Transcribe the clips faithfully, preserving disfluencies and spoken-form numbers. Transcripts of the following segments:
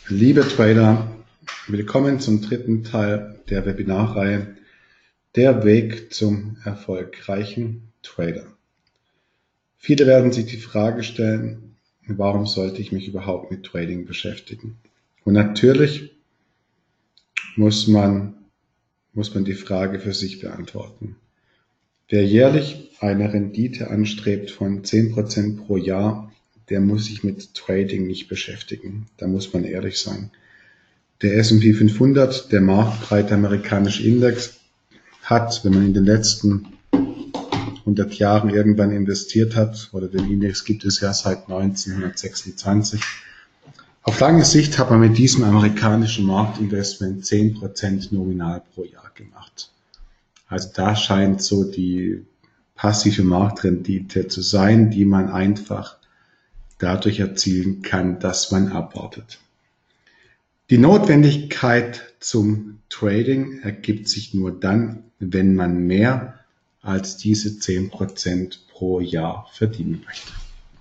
Liebe Trader, willkommen zum dritten Teil der Webinarreihe Der Weg zum erfolgreichen Trader. Viele werden sich die Frage stellen, warum sollte ich mich überhaupt mit Trading beschäftigen? Und natürlich muss man, muss man die Frage für sich beantworten. Wer jährlich eine Rendite anstrebt von zehn Prozent pro Jahr, der muss sich mit Trading nicht beschäftigen. Da muss man ehrlich sein. Der S und P fünfhundert, der marktbreite amerikanische Index, hat, wenn man in den letzten hundert Jahren irgendwann investiert hat, oder den Index gibt es ja seit neunzehnhundertsechsundzwanzig, auf lange Sicht hat man mit diesem amerikanischen Marktinvestment zehn Prozent nominal pro Jahr gemacht. Also da scheint so die passive Marktrendite zu sein, die man einfach dadurch erzielen kann, dass man abwartet. Die Notwendigkeit zum Trading ergibt sich nur dann, wenn man mehr als diese zehn Prozent pro Jahr verdienen möchte.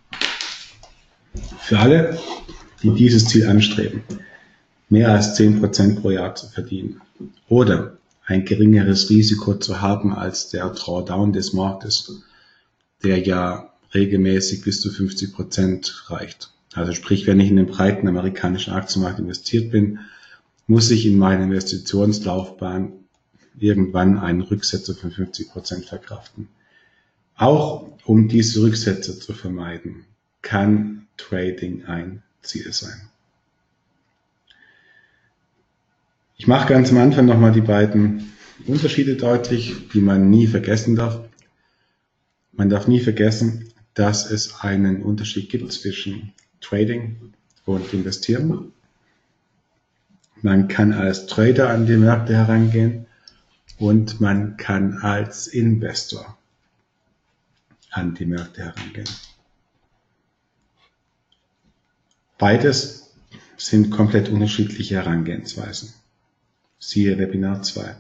Für alle, die dieses Ziel anstreben, mehr als zehn Prozent pro Jahr zu verdienen oder ein geringeres Risiko zu haben als der Drawdown des Marktes, der ja regelmäßig bis zu fünfzig Prozent reicht. Also sprich, wenn ich in den breiten amerikanischen Aktienmarkt investiert bin, muss ich in meiner Investitionslaufbahn irgendwann einen Rücksetzer von fünfzig Prozent verkraften. Auch um diese Rücksetzer zu vermeiden, kann Trading ein Ziel sein. Ich mache ganz am Anfang nochmal die beiden Unterschiede deutlich, die man nie vergessen darf. Man darf nie vergessen, dass es einen Unterschied gibt zwischen Trading und Investieren. Man kann als Trader an die Märkte herangehen und man kann als Investor an die Märkte herangehen. Beides sind komplett unterschiedliche Herangehensweisen. Siehe Webinar zwei.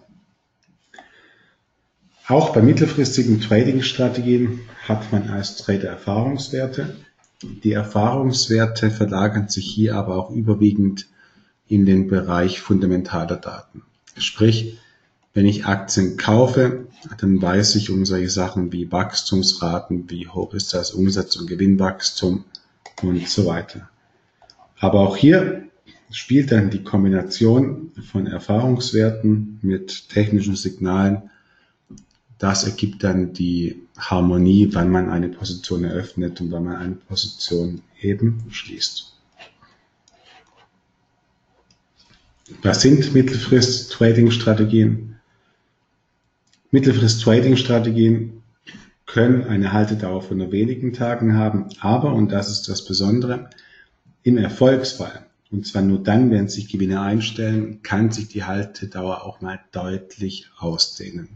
Auch bei mittelfristigen Trading-Strategien hat man als Trader Erfahrungswerte. Die Erfahrungswerte verlagern sich hier aber auch überwiegend in den Bereich fundamentaler Daten. Sprich, wenn ich Aktien kaufe, dann weiß ich um solche Sachen wie Wachstumsraten, wie hoch ist das Umsatz- und Gewinnwachstum und so weiter. Aber auch hier spielt dann die Kombination von Erfahrungswerten mit technischen Signalen. Das ergibt dann die Harmonie, wann man eine Position eröffnet und wann man eine Position eben schließt. Was sind Mittelfrist-Trading-Strategien? Mittelfrist-Trading-Strategien können eine Haltedauer von nur wenigen Tagen haben, aber, und das ist das Besondere, im Erfolgsfall, und zwar nur dann, wenn sich Gewinne einstellen, kann sich die Haltedauer auch mal deutlich ausdehnen.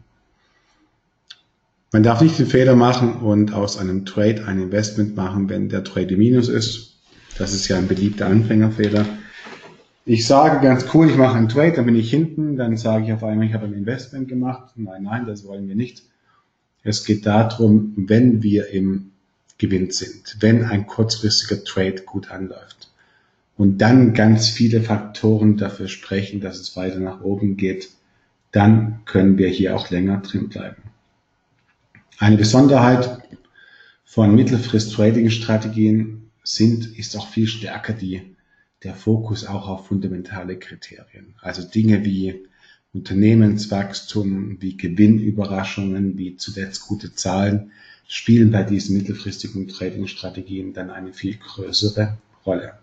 Man darf nicht den Fehler machen und aus einem Trade ein Investment machen, wenn der Trade im Minus ist. Das ist ja ein beliebter Anfängerfehler. Ich sage ganz cool, ich mache einen Trade, dann bin ich hinten, dann sage ich auf einmal, ich habe ein Investment gemacht. Nein, nein, das wollen wir nicht. Es geht darum, wenn wir im Gewinn sind, wenn ein kurzfristiger Trade gut anläuft und dann ganz viele Faktoren dafür sprechen, dass es weiter nach oben geht, dann können wir hier auch länger drin bleiben. Eine Besonderheit von Mittelfrist-Trading-Strategien sind, ist auch viel stärker die, der Fokus auch auf fundamentale Kriterien. Also Dinge wie Unternehmenswachstum, wie Gewinnüberraschungen, wie zuletzt gute Zahlen, spielen bei diesen mittelfristigen Trading-Strategien dann eine viel größere Rolle.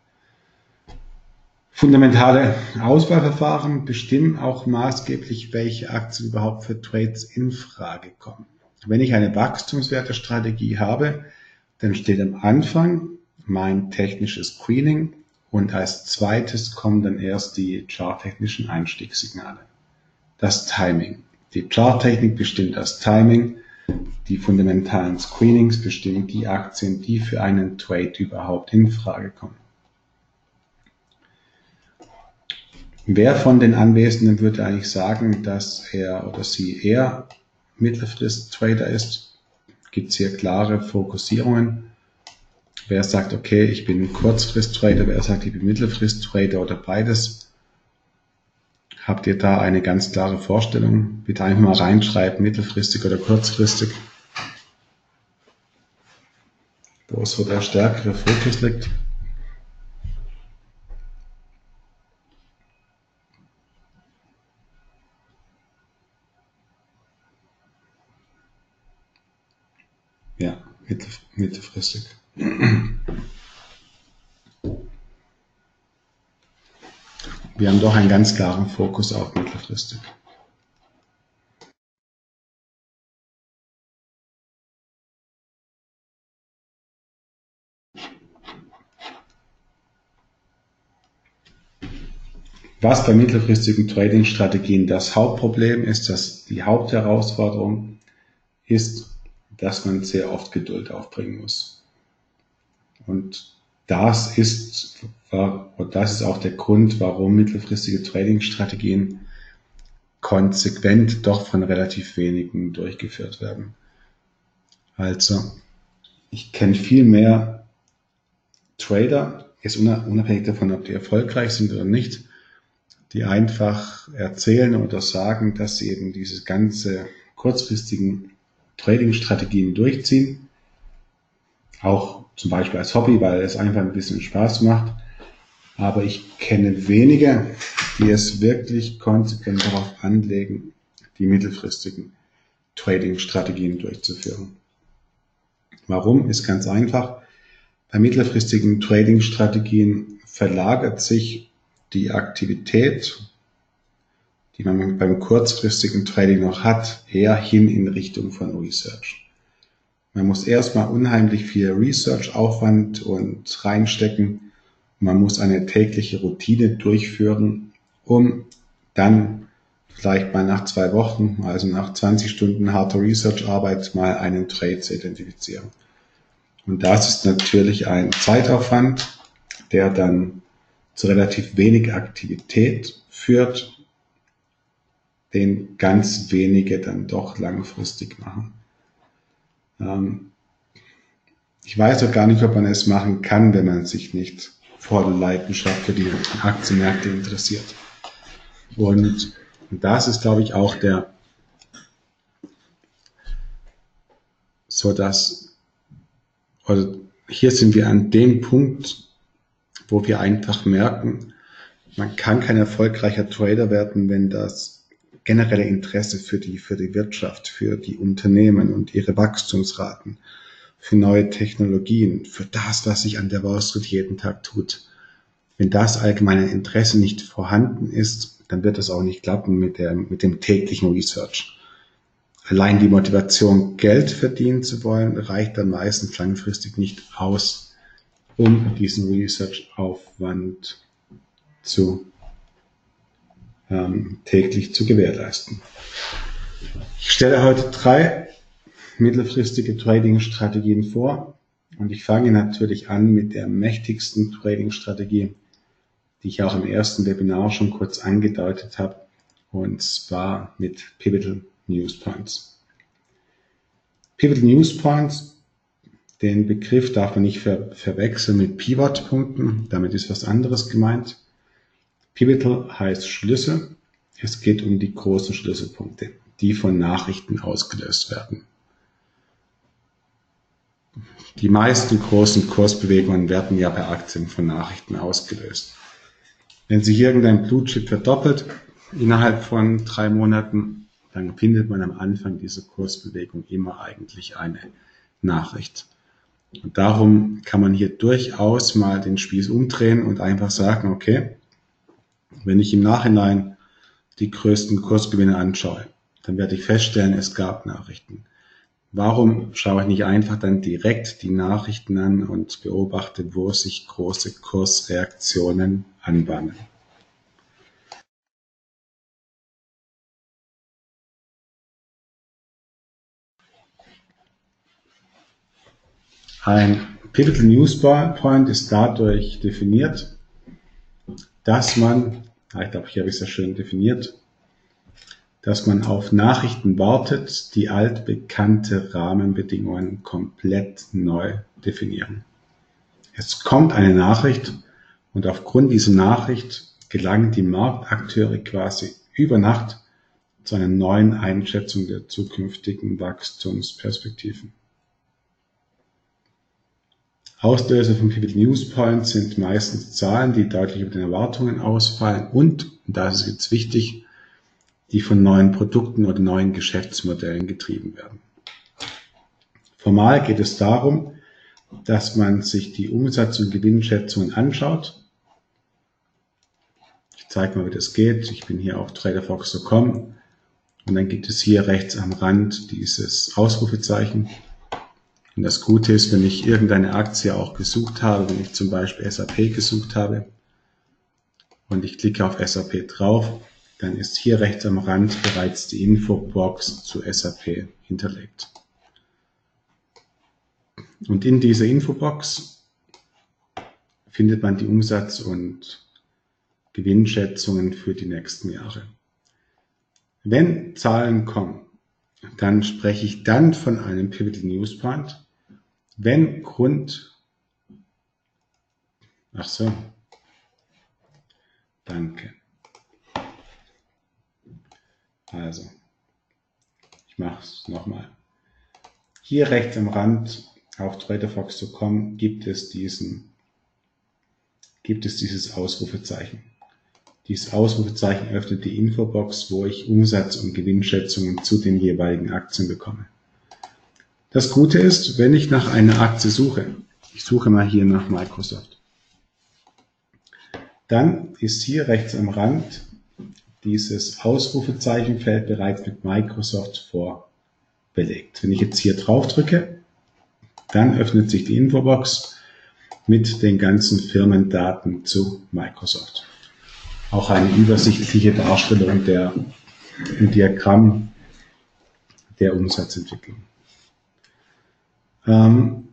Fundamentale Auswahlverfahren bestimmen auch maßgeblich, welche Aktien überhaupt für Trades in Frage kommen. Wenn ich eine Wachstumswertestrategie habe, dann steht am Anfang mein technisches Screening und als zweites kommen dann erst die charttechnischen Einstiegssignale. Das Timing. Die Charttechnik bestimmt das Timing, die fundamentalen Screenings bestimmen die Aktien, die für einen Trade überhaupt in Frage kommen. Wer von den Anwesenden würde eigentlich sagen, dass er oder sie eher Mittelfrist-Trader ist? Gibt es hier klare Fokussierungen? wer sagt, okay, ich bin Kurzfrist-Trader, wer sagt, ich bin Mittelfrist-Trader oder beides. Habt ihr da eine ganz klare Vorstellung? Bitte einfach mal reinschreiben, mittelfristig oder kurzfristig, wo so der stärkere Fokus liegt. Ja, mittelfristig. Wir haben doch einen ganz klaren Fokus auf mittelfristig. Was bei mittelfristigen Trading-Strategien das Hauptproblem ist, dass die Hauptherausforderung ist, dass man sehr oft Geduld aufbringen muss. Und das ist, das ist auch der Grund, warum mittelfristige Trading-Strategien konsequent doch von relativ wenigen durchgeführt werden. Also, ich kenne viel mehr Trader, jetzt unabhängig davon, ob die erfolgreich sind oder nicht, die einfach erzählen oder sagen, dass sie eben diese ganze kurzfristigen Trading-Strategien durchziehen. Auch zum Beispiel als Hobby, weil es einfach ein bisschen Spaß macht. Aber ich kenne wenige, die es wirklich konsequent darauf anlegen, die mittelfristigen Trading-Strategien durchzuführen. Warum? Ist ganz einfach. Bei mittelfristigen Trading-Strategien verlagert sich die Aktivität, die man beim kurzfristigen Trading noch hat, eher hin in Richtung von Research. Man muss erstmal unheimlich viel Research-Aufwand und reinstecken. Man muss eine tägliche Routine durchführen, um dann vielleicht mal nach zwei Wochen, also nach zwanzig Stunden harter Research-Arbeit, mal einen Trade zu identifizieren. Und das ist natürlich ein Zeitaufwand, der dann zu relativ wenig Aktivität führt, den ganz wenige dann doch langfristig machen. Ähm, ich weiß auch gar nicht, ob man es machen kann, wenn man sich nicht vor der Leidenschaft für die Aktienmärkte interessiert. Und das ist, glaube ich, auch der, so dass, also hier sind wir an dem Punkt, wo wir einfach merken, man kann kein erfolgreicher Trader werden, wenn das generelle Interesse für die, für die Wirtschaft, für die Unternehmen und ihre Wachstumsraten, für neue Technologien, für das, was sich an der Wall Street jeden Tag tut. Wenn das allgemeine Interesse nicht vorhanden ist, dann wird es auch nicht klappen mit, der, mit dem täglichen Research. Allein die Motivation, Geld verdienen zu wollen, reicht dann meistens langfristig nicht aus, um diesen Research-Aufwand zu ähm, täglich zu gewährleisten. Ich stelle heute drei mittelfristige Trading-Strategien vor und ich fange natürlich an mit der mächtigsten Trading-Strategie, die ich auch im ersten Webinar schon kurz angedeutet habe, und zwar mit Pivotal News Points. Pivotal News Points, den Begriff darf man nicht ver verwechseln mit Pivot-Punkten, damit ist was anderes gemeint. Pivotal heißt Schlüssel. Es geht um die großen Schlüsselpunkte, die von Nachrichten ausgelöst werden. Die meisten großen Kursbewegungen werden ja bei Aktien von Nachrichten ausgelöst. Wenn sich irgendein Blue Chip verdoppelt innerhalb von drei Monaten, dann findet man am Anfang dieser Kursbewegung immer eigentlich eine Nachricht. Und darum kann man hier durchaus mal den Spieß umdrehen und einfach sagen, okay, wenn ich im Nachhinein die größten Kursgewinne anschaue, dann werde ich feststellen, es gab Nachrichten. Warum schaue ich nicht einfach dann direkt die Nachrichten an und beobachte, wo sich große Kursreaktionen anbahnen? Ein Pivotal News Point ist dadurch definiert, dass man, ich glaube, hier habe ich es ja schön definiert, dass man auf Nachrichten wartet, die altbekannte Rahmenbedingungen komplett neu definieren. Es kommt eine Nachricht und aufgrund dieser Nachricht gelangen die Marktakteure quasi über Nacht zu einer neuen Einschätzung der zukünftigen Wachstumsperspektiven. Auslöser von Pivot Newspoint sind meistens Zahlen, die deutlich über den Erwartungen ausfallen und, und da ist es jetzt wichtig, die von neuen Produkten oder neuen Geschäftsmodellen getrieben werden. Formal geht es darum, dass man sich die Umsatz- und Gewinnschätzungen anschaut. Ich zeige mal, wie das geht. Ich bin hier auf traderfox punkt com und dann gibt es hier rechts am Rand dieses Ausrufezeichen. Und das Gute ist, wenn ich irgendeine Aktie auch gesucht habe, wenn ich zum Beispiel S A P gesucht habe und ich klicke auf S A P drauf, dann ist hier rechts am Rand bereits die Infobox zu S A P hinterlegt. Und in dieser Infobox findet man die Umsatz- und Gewinnschätzungen für die nächsten Jahre. Wenn Zahlen kommen, dann spreche ich dann von einem Pivotal Newspoint. Wenn Grund, ach so, danke. Also, ich mache es nochmal. Hier rechts am Rand auf traderfox punkt com gibt es diesen, gibt es dieses Ausrufezeichen. Dieses Ausrufezeichen öffnet die Infobox, wo ich Umsatz- und Gewinnschätzungen zu den jeweiligen Aktien bekomme. Das Gute ist, wenn ich nach einer Aktie suche, ich suche mal hier nach Microsoft, dann ist hier rechts am Rand dieses Ausrufezeichenfeld bereits mit Microsoft vorbelegt. Wenn ich jetzt hier drauf drücke, dann öffnet sich die Infobox mit den ganzen Firmendaten zu Microsoft. Auch eine übersichtliche Darstellung der, im Diagramm der Umsatzentwicklung. Ähm,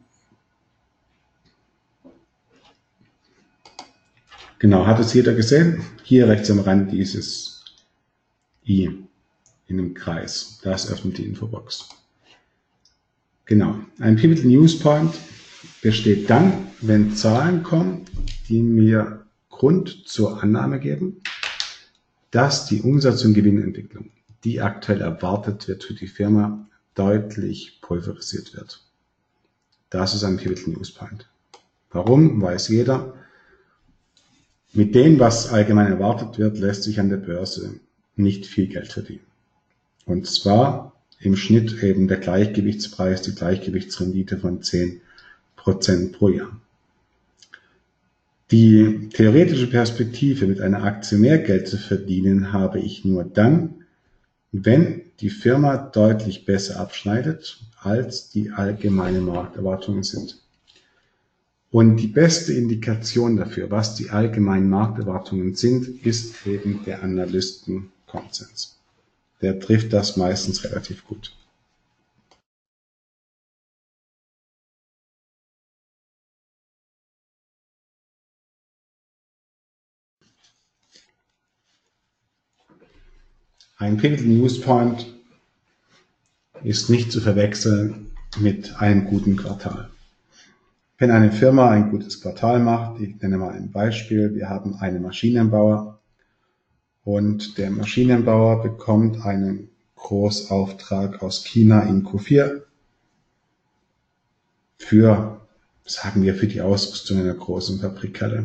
genau, hat es jeder gesehen? Hier rechts am Rand dieses I in einem Kreis. Das öffnet die Infobox. Genau, ein Pivotal Newspoint besteht dann, wenn Zahlen kommen, die mir Grund zur Annahme geben, dass die Umsatz- und Gewinnentwicklung, die aktuell erwartet wird für die Firma, deutlich pulverisiert wird. Das ist ein Pivotal Newspoint. Warum, weiß jeder. Mit dem, was allgemein erwartet wird, lässt sich an der Börse nicht viel Geld verdienen. Und zwar im Schnitt eben der Gleichgewichtspreis, die Gleichgewichtsrendite von zehn Prozent pro Jahr. Die theoretische Perspektive, mit einer Aktie mehr Geld zu verdienen, habe ich nur dann, wenn die Firma deutlich besser abschneidet, als die allgemeinen Markterwartungen sind. Und die beste Indikation dafür, was die allgemeinen Markterwartungen sind, ist eben der Analystenkonsens. Der trifft das meistens relativ gut. Ein Pivotal Newspoint ist nicht zu verwechseln mit einem guten Quartal. Wenn eine Firma ein gutes Quartal macht, ich nenne mal ein Beispiel, wir haben einen Maschinenbauer und der Maschinenbauer bekommt einen Großauftrag aus China in Q vier für, sagen wir, für die Ausrüstung einer großen Fabrikhalle.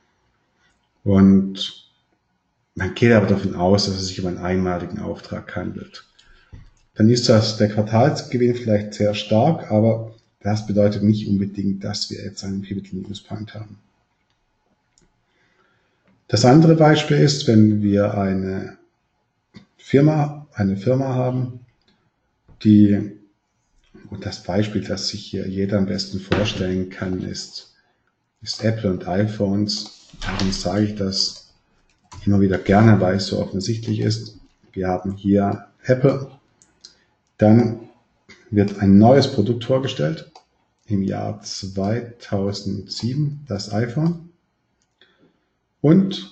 Und man geht aber davon aus, dass es sich um einen einmaligen Auftrag handelt. Dann ist das der Quartalsgewinn vielleicht sehr stark, aber das bedeutet nicht unbedingt, dass wir jetzt einen Pivotal Newspoint haben. Das andere Beispiel ist, wenn wir eine Firma, eine Firma haben, die, und das Beispiel, das sich hier jeder am besten vorstellen kann, ist, ist Apple und iPhones. Warum sage ich das immer wieder gerne, weil es so offensichtlich ist. Wir haben hier Apple, dann wird ein neues Produkt vorgestellt, im Jahr zweitausendsieben, das iPhone. Und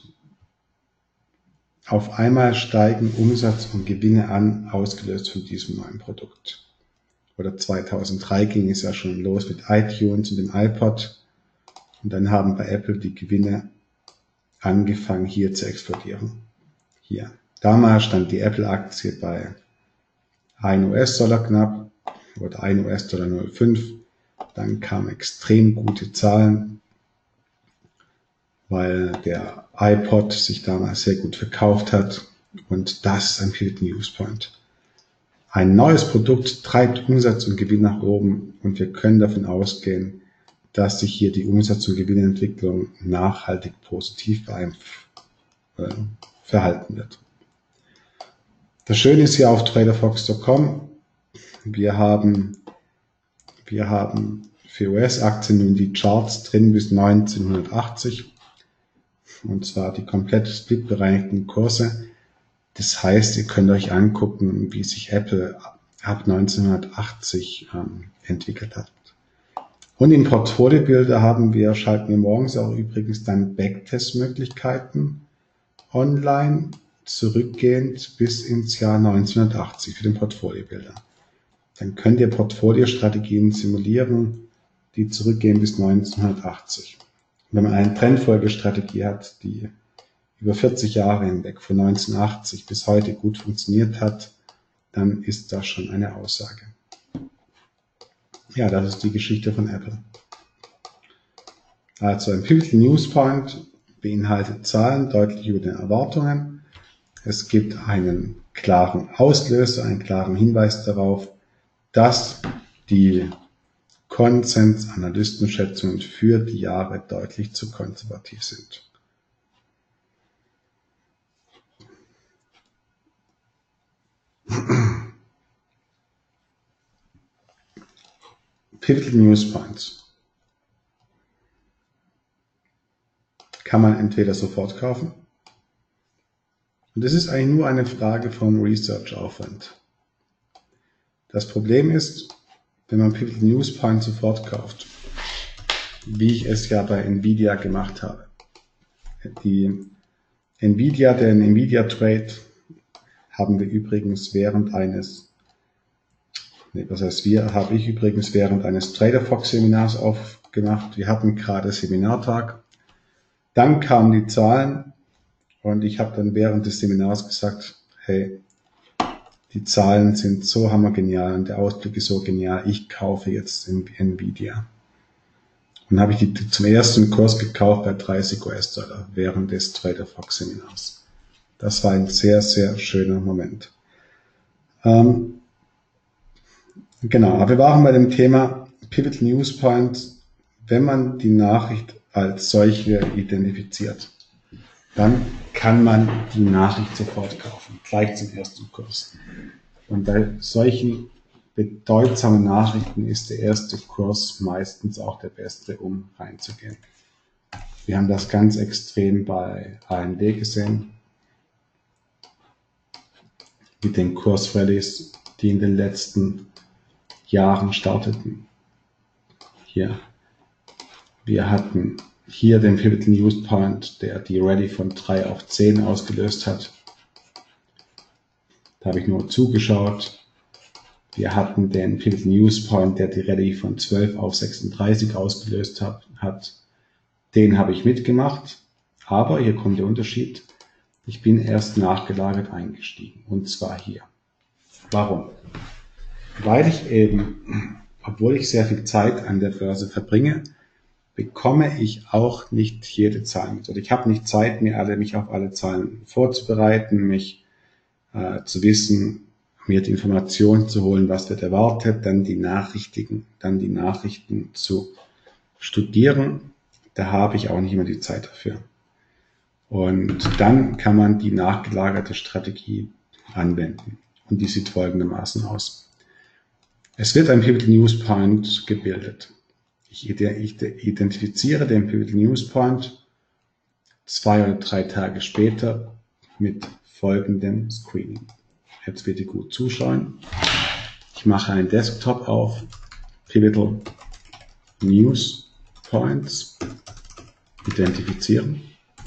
auf einmal steigen Umsatz und Gewinne an, ausgelöst von diesem neuen Produkt. Oder zweitausenddrei ging es ja schon los mit iTunes und dem iPod. Und dann haben bei Apple die Gewinne angefangen hier zu explodieren. Hier. Damals stand die Apple-Aktie bei ein US-Dollar knapp oder ein US-Dollar null Komma fünf. Dann kamen extrem gute Zahlen, weil der iPod sich damals sehr gut verkauft hat. Und das ist ein Pivot News Point. Ein neues Produkt treibt Umsatz und Gewinn nach oben und wir können davon ausgehen, dass sich hier die Umsatz- und Gewinnentwicklung nachhaltig positiv äh, verhalten wird. Das Schöne ist hier auf traderfox punkt com, wir haben, wir haben für U S-Aktien nun die Charts drin bis neunzehnhundertachtzig, und zwar die komplett splitbereinigten Kurse. Das heißt, ihr könnt euch angucken, wie sich Apple ab neunzehnhundertachtzig ähm, entwickelt hat. Und im Portfolio-Builder haben wir, schalten wir morgens auch übrigens dann Backtest-Möglichkeiten online, zurückgehend bis ins Jahr neunzehnhundertachtzig für den Portfolio-Builder. Dann könnt ihr Portfoliostrategien simulieren, die zurückgehen bis neunzehnhundertachtzig. Wenn man eine Trendfolgestrategie hat, die über vierzig Jahre hinweg von neunzehnhundertachtzig bis heute gut funktioniert hat, dann ist das schon eine Aussage. Ja, das ist die Geschichte von Apple. Also ein Pivotal News Point beinhaltet Zahlen deutlich über den Erwartungen. Es gibt einen klaren Auslöser, einen klaren Hinweis darauf, dass die Konsens-Analystenschätzungen für die Jahre deutlich zu konservativ sind. Pivotal News Points kann man entweder sofort kaufen, und es ist eigentlich nur eine Frage vom Research-Aufwand. Das Problem ist, wenn man Pivotal News Points sofort kauft, wie ich es ja bei Nvidia gemacht habe. Die Nvidia, den Nvidia Trade haben wir übrigens während eines, nee, was heißt wir, habe ich übrigens während eines TraderFox Seminars aufgemacht. Wir hatten gerade Seminartag. Dann kamen die Zahlen und ich habe dann während des Seminars gesagt, hey, die Zahlen sind so hammergenial und der Ausblick ist so genial, ich kaufe jetzt Nvidia. Und habe ich die zum ersten Kurs gekauft bei dreißig US-Dollar während des TraderFox Seminars. Das war ein sehr, sehr schöner Moment. Ähm, genau, aber wir waren bei dem Thema Pivotal News Point. Wenn man die Nachricht als solche identifiziert, dann kann man die Nachricht sofort kaufen, gleich zum ersten Kurs. Und bei solchen bedeutsamen Nachrichten ist der erste Kurs meistens auch der beste, um reinzugehen. Wir haben das ganz extrem bei A M D gesehen, mit den Kursrallies, die in den letzten Jahren starteten. Hier. Wir hatten hier den Pivotal News Point, der die Rallye von drei auf zehn ausgelöst hat. Da habe ich nur zugeschaut. Wir hatten den Pivotal News Point, der die Rallye von zwölf auf sechsunddreißig ausgelöst hat. Den habe ich mitgemacht, aber hier kommt der Unterschied. Ich bin erst nachgelagert eingestiegen, und zwar hier. Warum? Weil ich eben, obwohl ich sehr viel Zeit an der Börse verbringe, bekomme ich auch nicht jede Zahl mit. Oder ich habe nicht Zeit, mir alle, mich auf alle Zahlen vorzubereiten, mich äh, zu wissen, mir die Informationen zu holen, was wird erwartet, dann die Nachrichten, dann die Nachrichten zu studieren. Da habe ich auch nicht immer die Zeit dafür. Und dann kann man die nachgelagerte Strategie anwenden. Und die sieht folgendermaßen aus. Es wird ein Pivotal News Point gebildet. Ich identifiziere den Pivotal News Point zwei oder drei Tage später mit folgendem Screening. Jetzt bitte gut zuschauen. Ich mache einen Desktop auf, Pivotal News Points, identifizieren.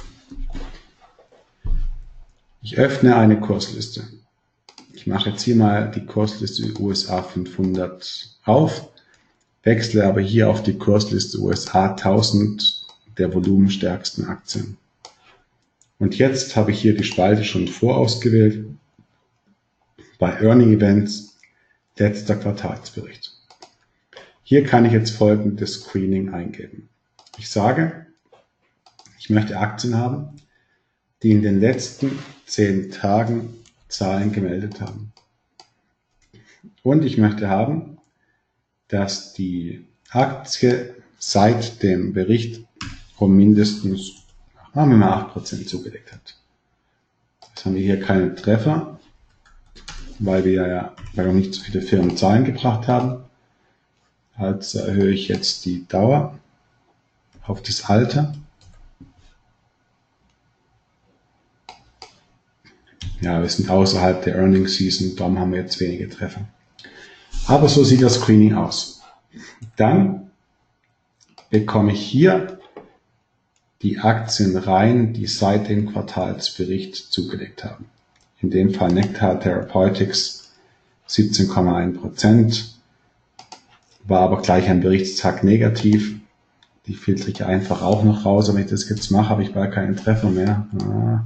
Ich öffne eine Kursliste. Ich mache jetzt hier mal die Kursliste U S A fünfhundert auf, wechsle aber hier auf die Kursliste U S A tausend der volumenstärksten Aktien. Und jetzt habe ich hier die Spalte schon vorausgewählt. Bei Earning Events, letzter Quartalsbericht. Hier kann ich jetzt folgendes Screening eingeben. Ich sage, ich möchte Aktien haben, die in den letzten zehn Tagen Zahlen gemeldet haben. Und ich möchte haben, dass die Aktie seit dem Bericht um mindestens, machen wir mal acht Prozent zugelegt hat. Jetzt haben wir hier keine Treffer, weil wir ja weil noch nicht so viele Firmen Zahlen gebracht haben. Also erhöhe ich jetzt die Dauer auf das Alter. Ja, wir sind außerhalb der Earnings Season, darum haben wir jetzt wenige Treffer. Aber so sieht das Screening aus. Dann bekomme ich hier die Aktien rein, die seit dem Quartalsbericht zugelegt haben. In dem Fall Nektar Therapeutics siebzehn Komma eins Prozent, war aber gleich am Berichtstag negativ. Die filtere ich einfach auch noch raus. Wenn ich das jetzt mache, habe ich bald keinen Treffer mehr. Ah.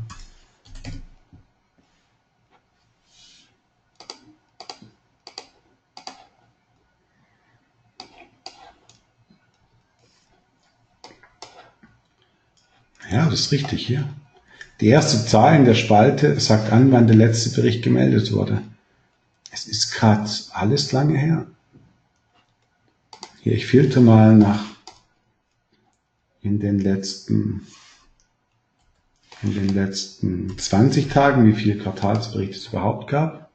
Ja, das ist richtig hier. Die erste Zahl in der Spalte sagt an, wann der letzte Bericht gemeldet wurde. Es ist gerade alles lange her. Hier, ich filter mal nach in den letzten, in den letzten zwanzig Tagen, wie viele Quartalsberichte es überhaupt gab.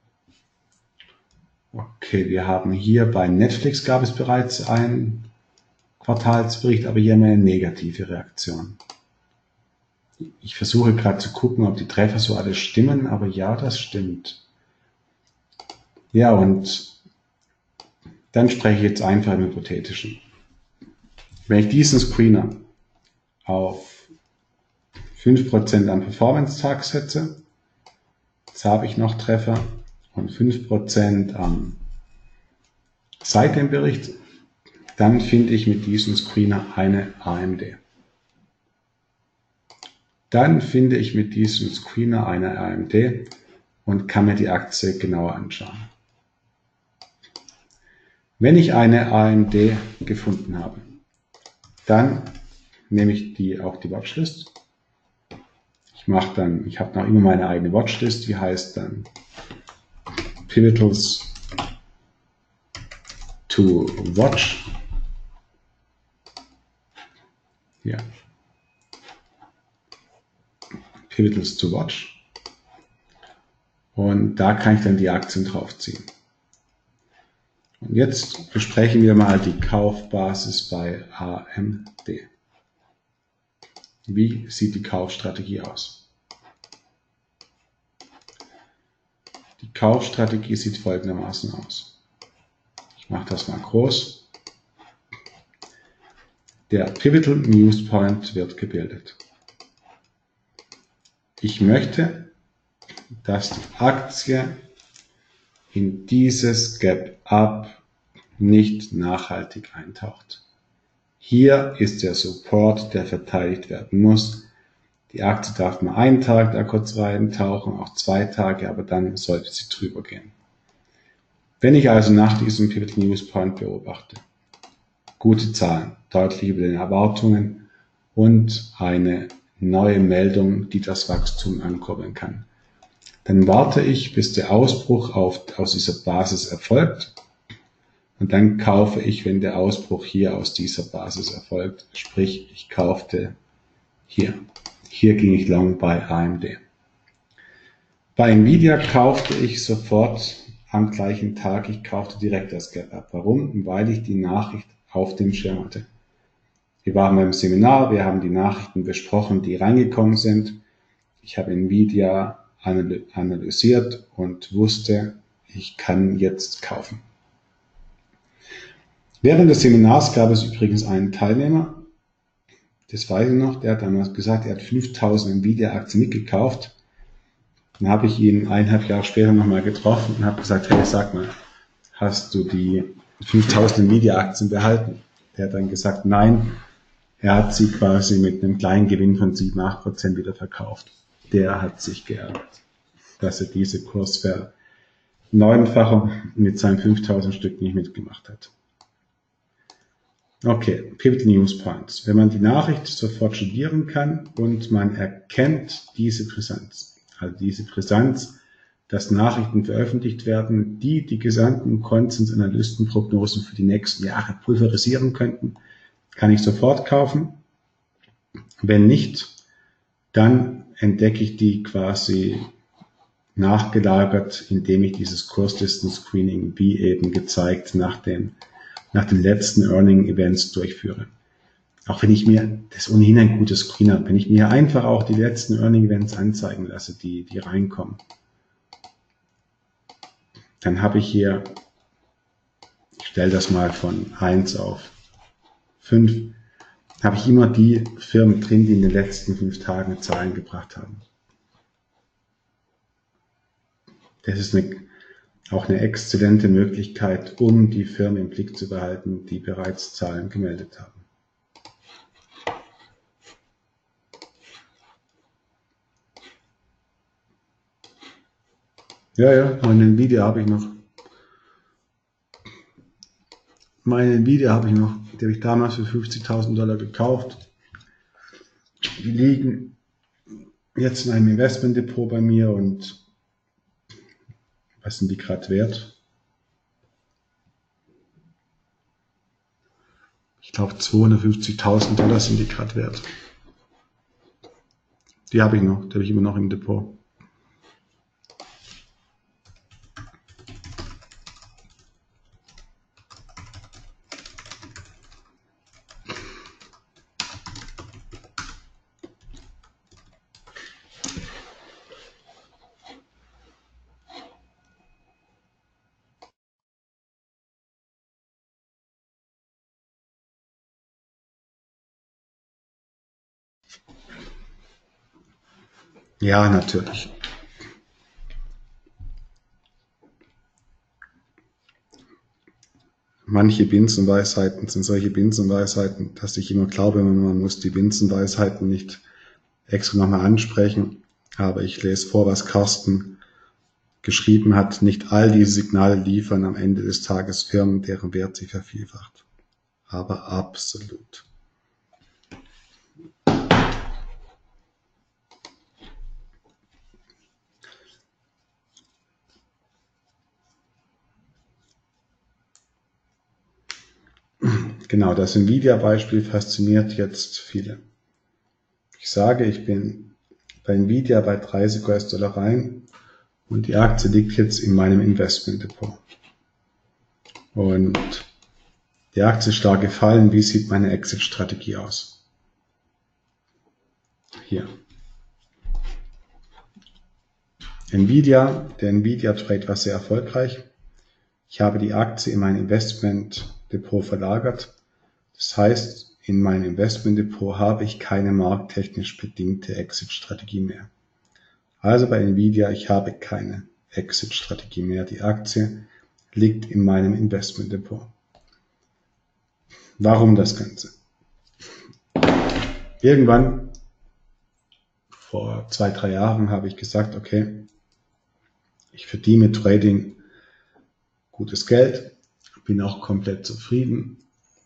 Okay, wir haben hier bei Netflix gab es bereits einen Quartalsbericht, aber hier haben wir eine negative Reaktion. Ich versuche gerade zu gucken, ob die Treffer so alle stimmen, aber ja, das stimmt. Ja, und dann spreche ich jetzt einfach im Hypothetischen. Wenn ich diesen Screener auf fünf Prozent am Performance-Tag setze, jetzt habe ich noch Treffer und fünf Prozent am seit dem Bericht, dann finde ich mit diesem Screener eine A M D. Dann finde ich mit diesem Screener eine A M D und kann mir die Aktie genauer anschauen. Wenn ich eine A M D gefunden habe, dann nehme ich die auch die Watchlist. Ich mache dann, ich habe noch immer meine eigene Watchlist, die heißt dann Pivotals to Watch. Ja. Pivotals to Watch. Und da kann ich dann die Aktien draufziehen. Und jetzt besprechen wir mal die Kaufbasis bei A M D. Wie sieht die Kaufstrategie aus? Die Kaufstrategie sieht folgendermaßen aus. Ich mache das mal groß. Der Pivotal News Point wird gebildet. Ich möchte, dass die Aktie in dieses Gap-Up nicht nachhaltig eintaucht. Hier ist der Support, der verteidigt werden muss. Die Aktie darf mal einen Tag da kurz reintauchen, auch zwei Tage, aber dann sollte sie drüber gehen. Wenn ich also nach diesem Pivot News Point beobachte, gute Zahlen, deutlich über den Erwartungen und eine neue Meldung, die das Wachstum ankurbeln kann, dann warte ich, bis der Ausbruch auf, aus dieser Basis erfolgt und dann kaufe ich, wenn der Ausbruch hier aus dieser Basis erfolgt, sprich ich kaufte hier. Hier ging ich long bei A M D. Bei Nvidia kaufte ich sofort am gleichen Tag, ich kaufte direkt das Gap Up. Warum? Weil ich die Nachricht auf dem Schirm hatte. Wir waren beim Seminar, wir haben die Nachrichten besprochen, die reingekommen sind. Ich habe Nvidia analysiert und wusste, ich kann jetzt kaufen. Während des Seminars gab es übrigens einen Teilnehmer, das weiß ich noch, der hat damals gesagt, er hat fünftausend Nvidia-Aktien mitgekauft. Dann habe ich ihn eineinhalb Jahre später nochmal getroffen und habe gesagt, hey, sag mal, hast du die fünftausend Nvidia-Aktien behalten? Der hat dann gesagt, nein, Er hat sie quasi mit einem kleinen Gewinn von sieben, acht Prozent wieder verkauft. Der hat sich geärgert, dass er diese Kursverneunfachung mit seinen fünftausend Stück nicht mitgemacht hat. Okay, Pivot News Points. Wenn man die Nachricht sofort studieren kann und man erkennt diese Brisanz, also diese Brisanz, dass Nachrichten veröffentlicht werden, die die gesamten Konsensanalystenprognosen für die nächsten Jahre pulverisieren könnten, kann ich sofort kaufen. Wenn nicht, dann entdecke ich die quasi nachgelagert, indem ich dieses Kurslisten-Screening, wie eben gezeigt, nach den nach den letzten Earning-Events durchführe. Auch wenn ich mir, das ist ohnehin ein gutes Screener, wenn ich mir einfach auch die letzten Earning-Events anzeigen lasse, die, die reinkommen, dann habe ich hier, ich stelle das mal von eins auf fünf, habe ich immer die Firmen drin, die in den letzten fünf Tagen Zahlen gebracht haben. Das ist eine auch eine exzellente Möglichkeit, um die Firmen im Blick zu behalten, die bereits Zahlen gemeldet haben. Ja, ja, meine Nvidia habe ich noch. Meine Nvidia habe ich noch. Die habe ich damals für fünfzigtausend Dollar gekauft. Die liegen jetzt in einem Investmentdepot bei mir und was sind die gerade wert? Ich glaube zweihundertfünfzigtausend Dollar sind die gerade wert. Die habe ich noch, die habe ich immer noch im Depot. Ja, natürlich. Manche Binsenweisheiten sind solche Binsenweisheiten, dass ich immer glaube, man muss die Binsenweisheiten nicht extra nochmal ansprechen. Aber ich lese vor, was Carsten geschrieben hat. Nicht all diese Signale liefern am Ende des Tages Firmen, deren Wert sich vervielfacht. Aber absolut. Genau, das Nvidia-Beispiel fasziniert jetzt viele. Ich sage, ich bin bei Nvidia bei dreißig US-Dollar rein und die Aktie liegt jetzt in meinem Investment-Depot. Und die Aktie ist stark gefallen. Wie sieht meine Exit-Strategie aus? Hier. Nvidia, der Nvidia-Trade war sehr erfolgreich. Ich habe die Aktie in mein Investment-Depot verlagert. Das heißt, in meinem Investment-Depot habe ich keine markttechnisch bedingte Exit-Strategie mehr. Also bei Nvidia, ich habe keine Exit-Strategie mehr. Die Aktie liegt in meinem Investment-Depot. Warum das Ganze? Irgendwann, vor zwei, drei Jahren, habe ich gesagt, okay, ich verdiene mit Trading gutes Geld, bin auch komplett zufrieden.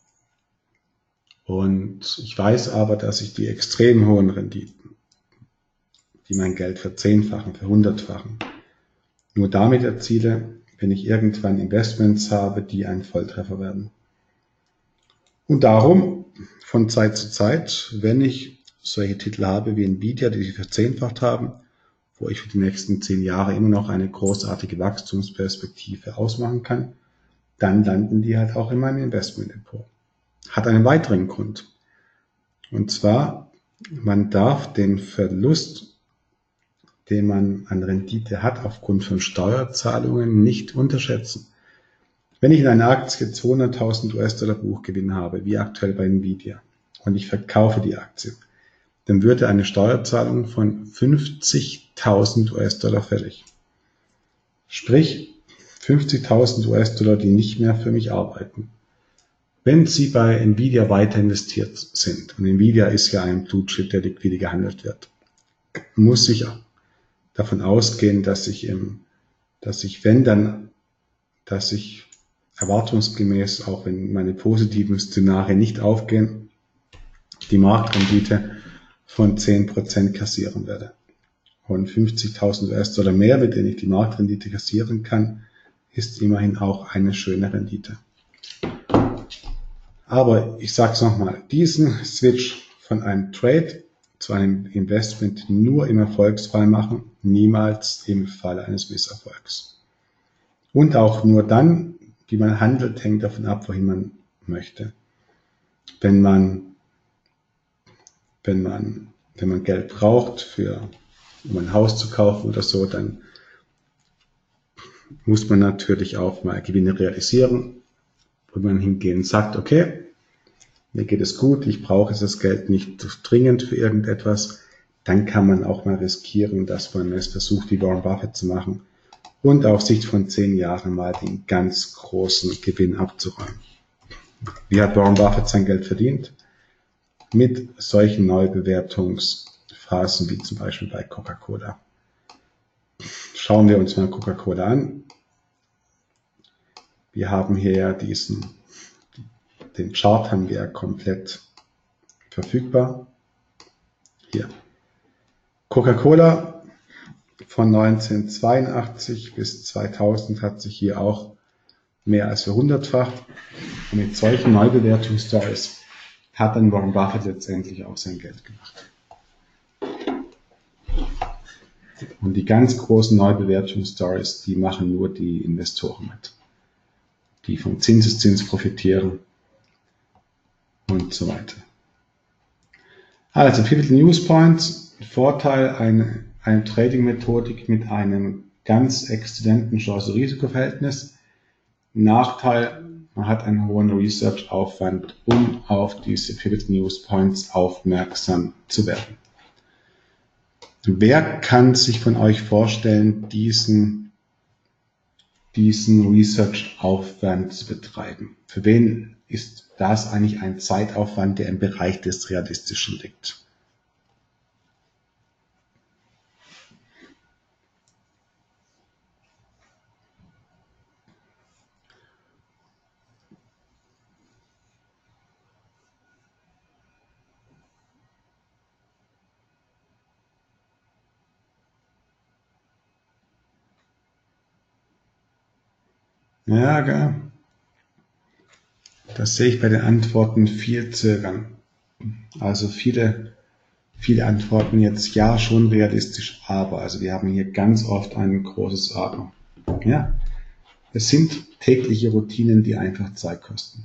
Und ich weiß aber, dass ich die extrem hohen Renditen, die mein Geld verzehnfachen, verhundertfachen, nur damit erziele, wenn ich irgendwann Investments habe, die ein Volltreffer werden. Und darum, von Zeit zu Zeit, wenn ich solche Titel habe wie Nvidia, die sich verzehnfacht haben, wo ich für die nächsten zehn Jahre immer noch eine großartige Wachstumsperspektive ausmachen kann, dann landen die halt auch in meinem Investment-Depot. Hat einen weiteren Grund. Und zwar, man darf den Verlust, den man an Rendite hat, aufgrund von Steuerzahlungen nicht unterschätzen. Wenn ich in einer Aktie zweihunderttausend US-Dollar Buchgewinn habe, wie aktuell bei Nvidia, und ich verkaufe die Aktie, dann würde eine Steuerzahlung von fünfzigtausend US-Dollar fällig. Sprich, fünfzigtausend US-Dollar, die nicht mehr für mich arbeiten. Wenn Sie bei Nvidia weiter investiert sind, und Nvidia ist ja ein Blue Chip, der liquide gehandelt wird, muss ich davon ausgehen, dass ich, im, dass ich wenn dann, dass ich erwartungsgemäß, auch wenn meine positiven Szenarien nicht aufgehen, die Marktrendite von zehn Prozent kassieren werde. Und fünfzigtausend U S-Dollar mehr, mit denen ich die Marktrendite kassieren kann, ist immerhin auch eine schöne Rendite. Aber ich sage es nochmal, diesen Switch von einem Trade zu einem Investment nur im Erfolgsfall machen, niemals im Falle eines Misserfolgs. Und auch nur dann, wie man handelt, hängt davon ab, wohin man möchte. Wenn man, wenn man, wenn man Geld braucht, für, um ein Haus zu kaufen oder so, dann muss man natürlich auch mal Gewinne realisieren, wo man hingehen und sagt, okay, mir geht es gut, ich brauche das Geld nicht dringend für irgendetwas, dann kann man auch mal riskieren, dass man es versucht, wie Warren Buffett zu machen und auf Sicht von zehn Jahren mal den ganz großen Gewinn abzuräumen. Wie hat Warren Buffett sein Geld verdient? Mit solchen Neubewertungsphasen wie zum Beispiel bei Coca-Cola. Schauen wir uns mal Coca-Cola an. Wir haben hier diesen, den Chart haben wir komplett verfügbar. Hier. Coca-Cola von neunzehnhundertzweiundachtzig bis zweitausend hat sich hier auch mehr als verhundertfacht. Und mit solchen Neubewertungsstories hat dann Warren Buffett letztendlich auch sein Geld gemacht. Und die ganz großen Neubewertungsstories, die machen nur die Investoren mit, die vom Zinseszins profitieren und so weiter. Also Pivotal News Points, Vorteil eine, eine Trading-Methodik mit einem ganz exzellenten Chance-Risiko-Verhältnis. Nachteil, man hat einen hohen Research-Aufwand, um auf diese Pivotal News Points aufmerksam zu werden. Wer kann sich von euch vorstellen, diesen, diesen Research-Aufwand zu betreiben? Für wen ist das eigentlich ein Zeitaufwand, der im Bereich des Realistischen liegt? Ja, gell. Das sehe ich bei den Antworten viel Zögern. Also viele, viele Antworten jetzt ja schon realistisch, aber. Also wir haben hier ganz oft ein großes Aber. Ja, es sind tägliche Routinen, die einfach Zeit kosten.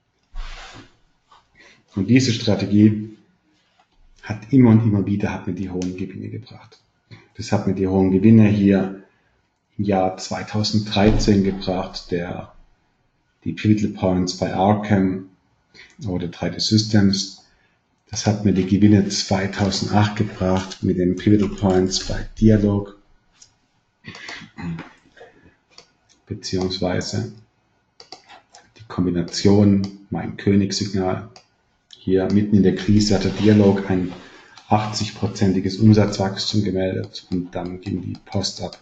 Und diese Strategie hat immer und immer wieder hat mir die hohen Gewinne gebracht. Das hat mir die hohen Gewinne hier im Jahr zweitausenddreizehn gebracht, der die Pivotal Points bei Arkham oder drei D Systems. Das hat mir die Gewinne zweitausendacht gebracht mit den Pivotal Points bei Dialog, beziehungsweise die Kombination, mein Königssignal. Hier mitten in der Krise hatte Dialog ein achtzig-prozentiges Umsatzwachstum gemeldet und dann ging die Post ab.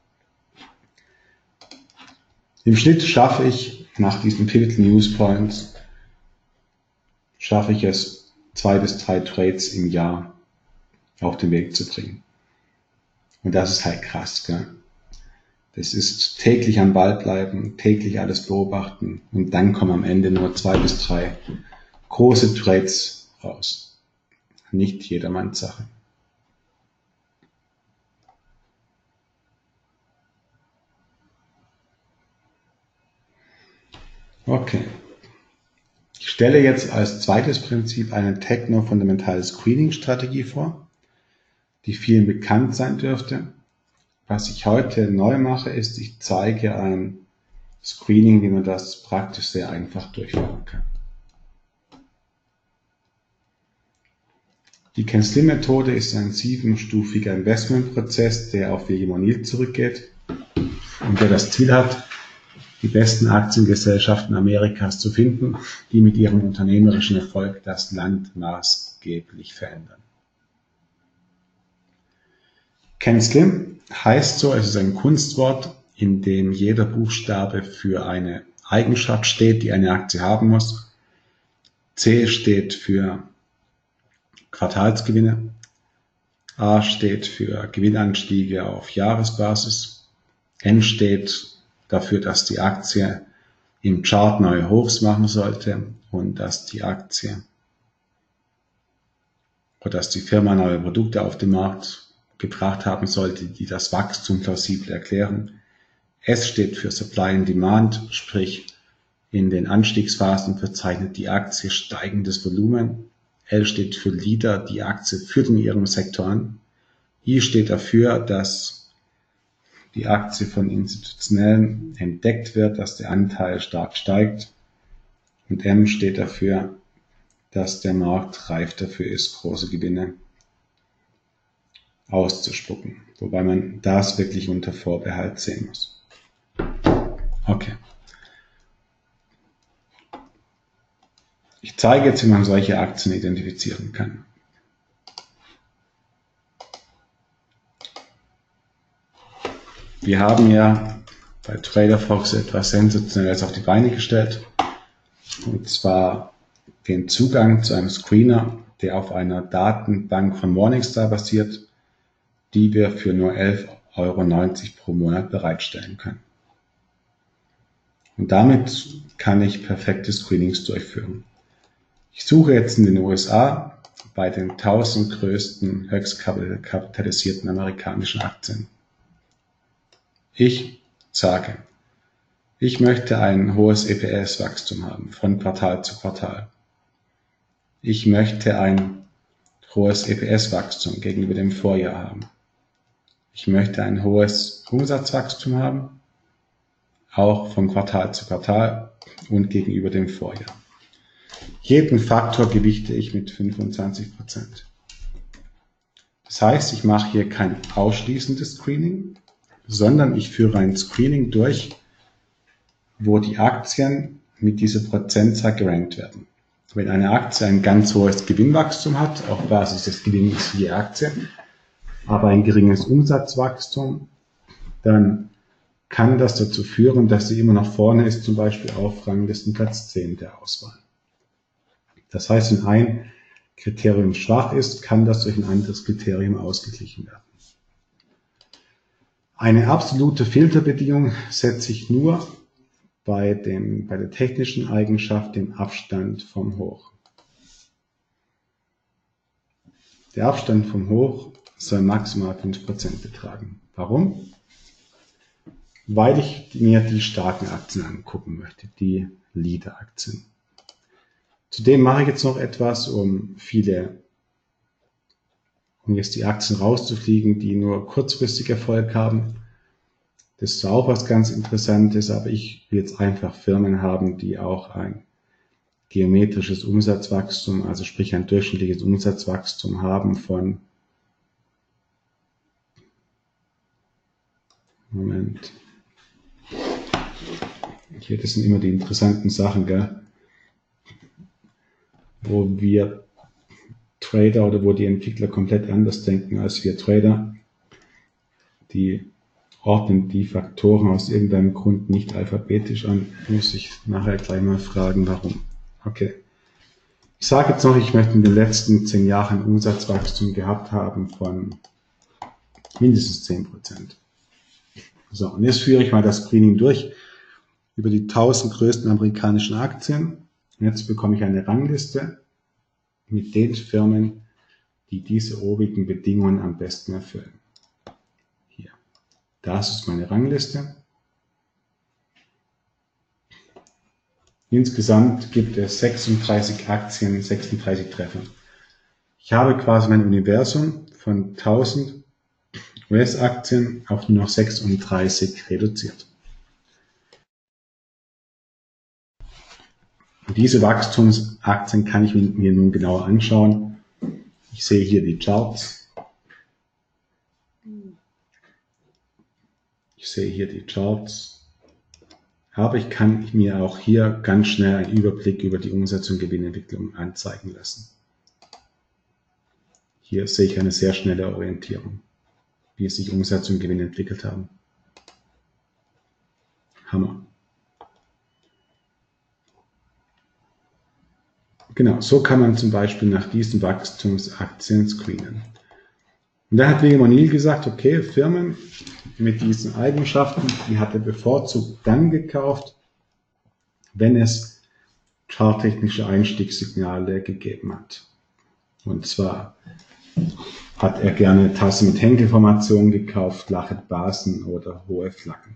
Im Schnitt schaffe ich nach diesen Pivotal News Points, schaffe ich es, zwei bis drei Trades im Jahr auf den Weg zu bringen. Und das ist halt krass, gell? Das ist täglich am Ball bleiben, täglich alles beobachten und dann kommen am Ende nur zwei bis drei große Trades raus. Nicht jedermanns Sache. Okay. Ich stelle jetzt als zweites Prinzip eine Techno-fundamentale Screening-Strategie vor, die vielen bekannt sein dürfte. Was ich heute neu mache, ist, ich zeige ein Screening, wie man das praktisch sehr einfach durchführen kann. Die Ken-Slim-Methode ist ein siebenstufiger Investmentprozess, der auf William O'Neill zurückgeht und der das Ziel hat, die besten Aktiengesellschaften Amerikas zu finden, die mit ihrem unternehmerischen Erfolg das Land maßgeblich verändern. Ken Slim heißt so, es ist ein Kunstwort, in dem jeder Buchstabe für eine Eigenschaft steht, die eine Aktie haben muss. C steht für Quartalsgewinne, A steht für Gewinnanstiege auf Jahresbasis, N steht dafür, dass die Aktie im Chart neue Hochs machen sollte und dass die Aktie oder dass die Firma neue Produkte auf den Markt gebracht haben sollte, die das Wachstum plausibel erklären. S steht für Supply and Demand, sprich in den Anstiegsphasen verzeichnet die Aktie steigendes Volumen. L steht für Leader, die Aktie führt in ihrem Sektor an. I steht dafür, dass die Aktie von Institutionellen entdeckt wird, dass der Anteil stark steigt. Und M steht dafür, dass der Markt reif dafür ist, große Gewinne auszuspucken. Wobei man das wirklich unter Vorbehalt sehen muss. Okay. Ich zeige jetzt, wie man solche Aktien identifizieren kann. Wir haben ja bei TraderFox etwas Sensationelles auf die Beine gestellt. Und zwar den Zugang zu einem Screener, der auf einer Datenbank von Morningstar basiert, die wir für nur elf Euro neunzig pro Monat bereitstellen können. Und damit kann ich perfekte Screenings durchführen. Ich suche jetzt in den U S A bei den tausend größten höchst kapitalisierten amerikanischen Aktien. Ich sage, ich möchte ein hohes E P S-Wachstum haben, von Quartal zu Quartal. Ich möchte ein hohes E P S-Wachstum gegenüber dem Vorjahr haben. Ich möchte ein hohes Umsatzwachstum haben, auch von Quartal zu Quartal und gegenüber dem Vorjahr. Jeden Faktor gewichte ich mit fünfundzwanzig Prozent. Das heißt, ich mache hier kein ausschließendes Screening, sondern ich führe ein Screening durch, wo die Aktien mit dieser Prozentzahl gerankt werden. Wenn eine Aktie ein ganz hohes Gewinnwachstum hat, auf Basis des Gewinns je Aktie, aber ein geringes Umsatzwachstum, dann kann das dazu führen, dass sie immer noch vorne ist, zum Beispiel auf Ranglisten Platz zehn der Auswahl. Das heißt, wenn ein Kriterium schwach ist, kann das durch ein anderes Kriterium ausgeglichen werden. Eine absolute Filterbedingung setze ich nur bei, dem, bei der technischen Eigenschaft, dem Abstand vom Hoch. Der Abstand vom Hoch soll maximal fünf Prozent betragen. Warum? Weil ich mir die starken Aktien angucken möchte, die Leader-Aktien. Zudem mache ich jetzt noch etwas, um viele, um jetzt die Aktien rauszufliegen, die nur kurzfristig Erfolg haben. Das ist auch was ganz Interessantes, aber ich will jetzt einfach Firmen haben, die auch ein geometrisches Umsatzwachstum, also sprich ein durchschnittliches Umsatzwachstum haben von, Moment, hier, das sind immer die interessanten Sachen, gell? Wo wir Trader oder wo die Entwickler komplett anders denken als wir Trader. Die ordnen die Faktoren aus irgendeinem Grund nicht alphabetisch an. Muss ich nachher gleich mal fragen, warum. Okay. Ich sage jetzt noch, ich möchte in den letzten zehn Jahren ein Umsatzwachstum gehabt haben von mindestens zehn Prozent. So, und jetzt führe ich mal das Screening durch über die tausend größten amerikanischen Aktien. Und jetzt bekomme ich eine Rangliste mit den Firmen, die diese obigen Bedingungen am besten erfüllen. Hier. Das ist meine Rangliste. Insgesamt gibt es sechsunddreißig Aktien, sechsunddreißig Treffer. Ich habe quasi mein Universum von tausend U S-Aktien auf nur noch sechsunddreißig reduziert. Und diese Wachstumsaktien kann ich mir nun genauer anschauen. Ich sehe hier die Charts. Ich sehe hier die Charts. Aber ich kann mir auch hier ganz schnell einen Überblick über die Umsatz- und Gewinnentwicklung anzeigen lassen. Hier sehe ich eine sehr schnelle Orientierung, wie sich Umsatz und Gewinn entwickelt haben. Hammer. Genau, so kann man zum Beispiel nach diesen Wachstumsaktien screenen. Und da hat William O'Neill gesagt, okay, Firmen mit diesen Eigenschaften, die hat er bevorzugt dann gekauft, wenn es charttechnische Einstiegssignale gegeben hat. Und zwar hat er gerne Tassen mit Henkelformation gekauft, flache Basen oder hohe Flaggen.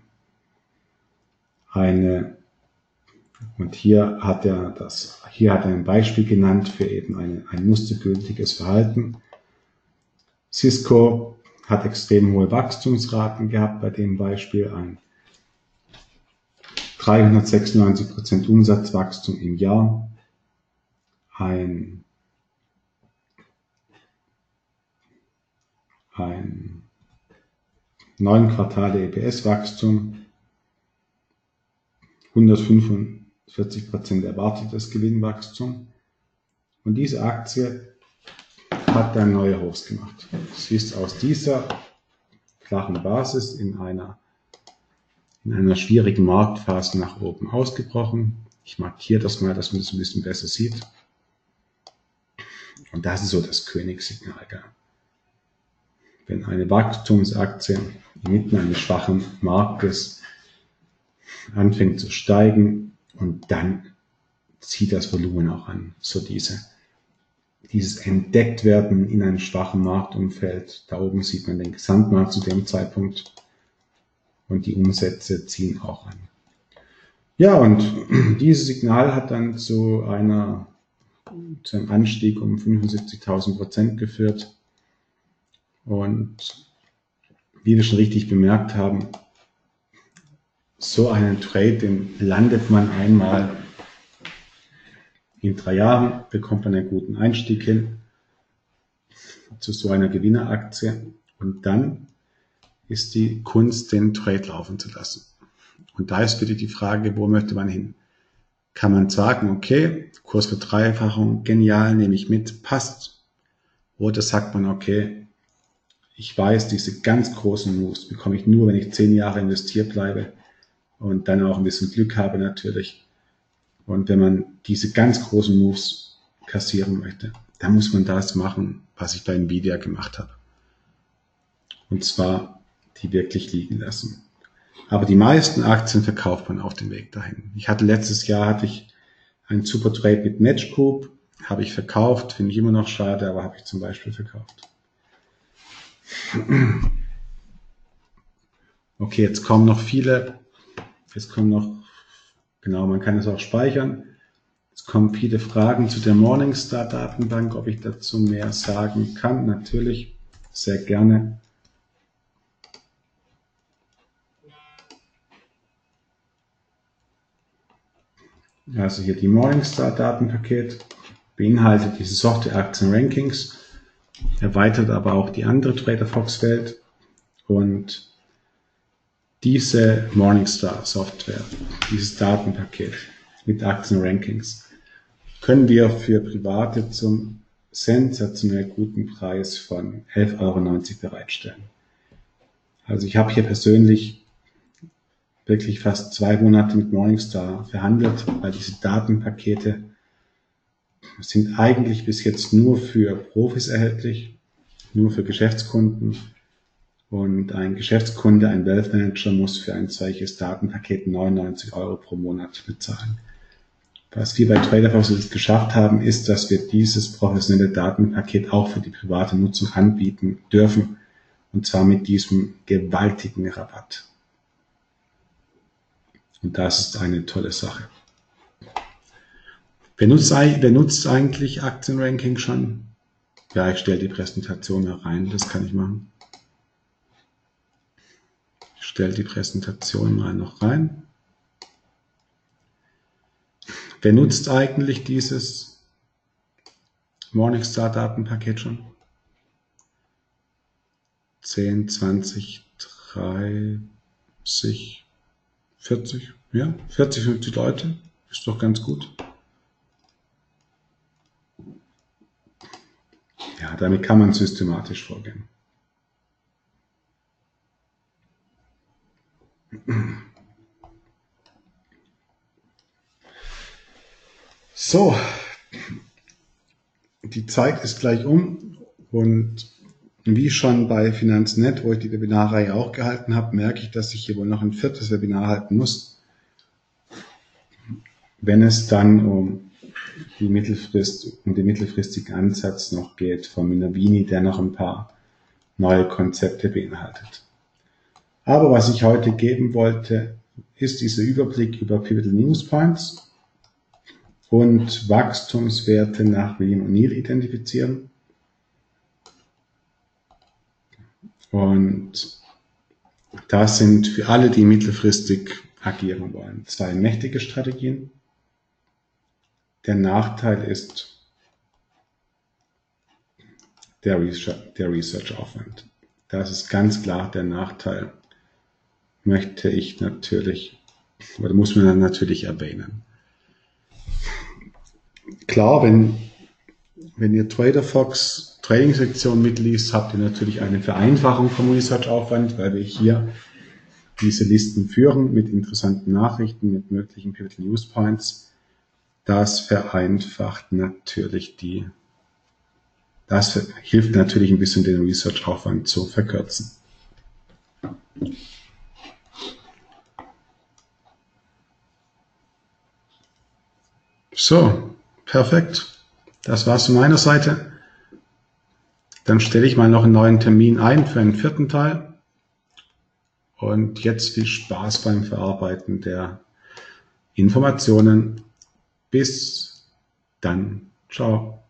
Eine, und hier hat er das, hier hat er ein Beispiel genannt für eben eine, ein mustergültiges Verhalten. Cisco hat extrem hohe Wachstumsraten gehabt, bei dem Beispiel ein dreihundertsechsundneunzig Prozent Umsatzwachstum im Jahr, ein, ein neun Quartale E P S-Wachstum, hundertfünfundvierzig Prozent erwartetes Gewinnwachstum. Und diese Aktie hat dann neue Hochs gemacht. Sie ist aus dieser flachen Basis in einer, in einer schwierigen Marktphase nach oben ausgebrochen. Ich markiere das mal, dass man das ein bisschen besser sieht. Und das ist so das Königssignal. Gell? Wenn eine Wachstumsaktie inmitten eines schwachen Marktes anfängt zu steigen und dann zieht das Volumen auch an. So diese, dieses Entdecktwerden in einem schwachen Marktumfeld. Da oben sieht man den Gesamtmarkt zu dem Zeitpunkt und die Umsätze ziehen auch an. Ja, und dieses Signal hat dann zu einer zu einem Anstieg um fünfundsiebzigtausend Prozent geführt. Und wie wir schon richtig bemerkt haben, so einen Trade, den landet man einmal in drei Jahren, bekommt man einen guten Einstieg hin zu so einer Gewinneraktie und dann ist die Kunst, den Trade laufen zu lassen. Und da ist wieder die Frage, wo möchte man hin? Kann man sagen, okay, Kursverdreifachung, genial, nehme ich mit, passt. Oder sagt man, okay, ich weiß, diese ganz großen Moves bekomme ich nur, wenn ich zehn Jahre investiert bleibe und dann auch ein bisschen Glück habe natürlich. Und wenn man diese ganz großen Moves kassieren möchte, dann muss man das machen, was ich bei Nvidia gemacht habe. Und zwar die wirklich liegen lassen. Aber die meisten Aktien verkauft man auf dem Weg dahin. Ich hatte letztes Jahr hatte ich einen super Trade mit Match Group, habe ich verkauft, finde ich immer noch schade, aber habe ich zum Beispiel verkauft. Okay, jetzt kommen noch viele, jetzt kommen noch, genau, man kann es auch speichern. Es kommen viele Fragen zu der Morningstar Datenbank, ob ich dazu mehr sagen kann. Natürlich, sehr gerne. Also hier die Morningstar Datenpaket beinhaltet diese Software-Aktien-Rankings, erweitert aber auch die andere TraderFox-Welt und diese Morningstar Software, dieses Datenpaket mit Aktien-Rankings können wir für Private zum sensationell guten Preis von elf Euro neunzig bereitstellen. Also ich habe hier persönlich wirklich fast zwei Monate mit Morningstar verhandelt, weil diese Datenpakete sind eigentlich bis jetzt nur für Profis erhältlich, nur für Geschäftskunden. Und ein Geschäftskunde, ein Wealth Manager muss für ein solches Datenpaket neunundneunzig Euro pro Monat bezahlen. Was wir bei TraderFox jetzt geschafft haben, ist, dass wir dieses professionelle Datenpaket auch für die private Nutzung anbieten dürfen. Und zwar mit diesem gewaltigen Rabatt. Und das ist eine tolle Sache. Wer nutzt, wer nutzt eigentlich Aktienranking schon? Ja, ich stelle die Präsentation herein, das kann ich machen. Ich stelle die Präsentation mal noch rein. Wer nutzt eigentlich dieses Morningstar Datenpaket schon? zehn, zwanzig, dreißig, vierzig, ja, vierzig, fünfzig Leute, ist doch ganz gut. Ja, damit kann man systematisch vorgehen. So, die Zeit ist gleich um und wie schon bei Finanznet, wo ich die Webinarreihe auch gehalten habe, merke ich, dass ich hier wohl noch ein viertes Webinar halten muss, wenn es dann um die Mittelfrist, um den mittelfristigen Ansatz noch geht von Minervini, der noch ein paar neue Konzepte beinhaltet. Aber was ich heute geben wollte, ist dieser Überblick über Pivotal News Points und Wachstumswerte nach William O'Neill identifizieren. Und das sind für alle, die mittelfristig agieren wollen, zwei mächtige Strategien. Der Nachteil ist der Research-Aufwand. Das ist ganz klar der Nachteil, möchte ich natürlich, oder muss man dann natürlich erwähnen. Klar, wenn, wenn ihr TraderFox Trading-Sektion mitliest, habt ihr natürlich eine Vereinfachung vom Research-Aufwand, weil wir hier diese Listen führen mit interessanten Nachrichten, mit möglichen Pivotal News Points. Das vereinfacht natürlich die, das hilft natürlich ein bisschen den Research-Aufwand zu verkürzen. So, perfekt. Das war's von meiner Seite. Dann stelle ich mal noch einen neuen Termin ein für einen vierten Teil. Und jetzt viel Spaß beim Verarbeiten der Informationen. Bis dann. Ciao.